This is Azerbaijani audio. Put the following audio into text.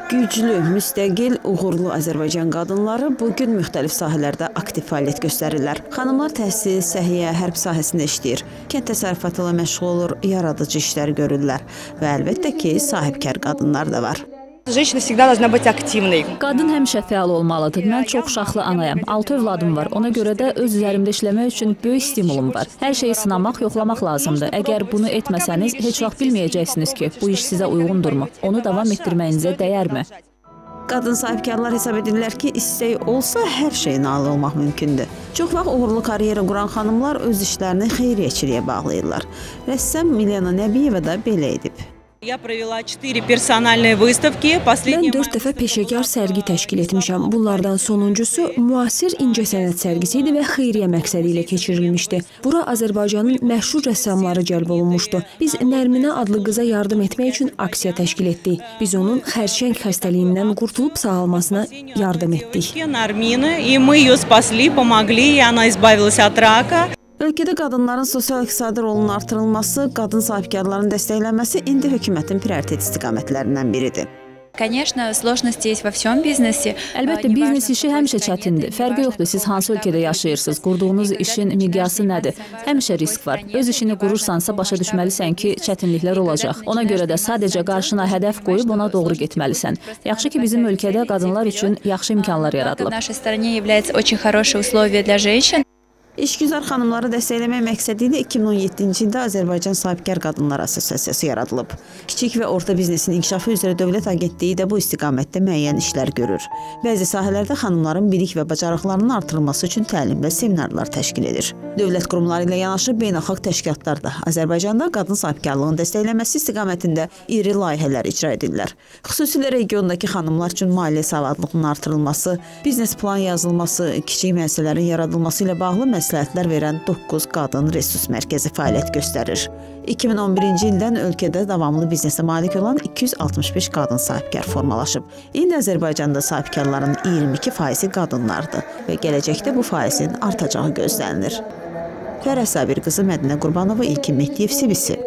Güclü, müstəqil, uğurlu Azərbaycan qadınları bugün müxtəlif sahələrdə aktiv fəaliyyət göstərirlər. Xanımlar təhsil, səhiyyə, hərb sahəsində işləyir, kənd təsərrüfatı ilə məşğul olur, yaradıcı işlər görürlər və əlbəttə ki, sahibkar qadınlar da var. Женщина всегда должна быть активной. Qadın həmişə fəal olmalıdır. Mən çox uşaqlı anayam. 6 övladım var. Ona görə də öz üzərimdə işləmək üçün böyük stimulum var. Hər şeyi sınamaq, yoxlamaq lazımdır. Əgər bunu etməsəniz, heç vaxt bilməyəcəksiniz ki, bu iş sizə uyğundurmu? Onu davam etdirməyinizə dəyərmi? Qadın sahibkarlar hesab edirlər ki, istək olsa hər şeyə nail olmaq mümkündür. Çox vaxt uğurlu karyera quran xanımlar öz işlərini xeyriyyəçiliyə bağlayırlar. Rəssam Milena Nəbiyeva da belə edib. Mən 4 dəfə peşəkar sərgi təşkil etmişəm. Bunlardan sonuncusu müasir incəsənət sərgisi idi və xeyriyyə məqsədi ilə keçirilmişdi. Bura Azərbaycanın məşhur rəssamları cəlb olunmuşdu. Biz Nərminə adlı qıza yardım etmək üçün aksiya təşkil etdik. Biz onun xərçəng xəstəliyindən qurtulub sağalmasına yardım etdik. Ölkədə qadınların sosial-iqtisadi rolunun artırılması, qadın sahibkarların dəstəklənməsi indi hökumətin prioritet istiqamətlərindən biridir. Əlbəttə, biznes işi həmişə çətindir. Fərqi yoxdur, siz hansı ölkədə yaşayırsınız, qurduğunuz işin miqyası nədir? Həmişə risk var. Öz işini qurursansa, başa düşməlisən ki, çətinliklər olacaq. Ona görə də sadəcə qarşına hədəf qoyub ona doğru getməlisən. Yaxşı ki, bizim ölkədə qadınlar üçün yaxşı imkanlar yaradılıb. İşgüzar xanımları dəstəkləmək məqsədi ilə 2017-ci ildə Azərbaycan Sahibkar Qadınlar Assosiasiyası yaradılıb. Kiçik və orta biznesin inkişafı üzrə Dövlət Agentliyi də bu istiqamətdə müəyyən işlər görür. Bəzi sahələrdə xanımların bilik və bacarıqlarının artırılması üçün təlim və seminarlar təşkil edir. Dövlət qurumları ilə yanaşı beynəlxalq təşkilatlar da Azərbaycanda qadın sahibkarlığının dəstəkləməsi istiqamətində iri layihələr icra edirlər. Xüsusilə regiondakı xanımlar üçün maliyyə savadlılığının artırılması, biznes plan yazılması, kiçik müəssisələrin yaradılması ilə bağlı məsləhətlər verən 9 qadın resurs mərkəzi fəaliyyət göstərir. 2011-ci ildən ölkədə davamlı biznesə malik olan 265 qadın sahibkar formalaşıb. İndi Azərbaycanda sahibkarların 22% qadınlardır və gələcəkdə bu faizin artacağı gözlənilir. Fərəh Sabir qızı Mədinə Qurbanova, İlkin Mehdiyev, CBC.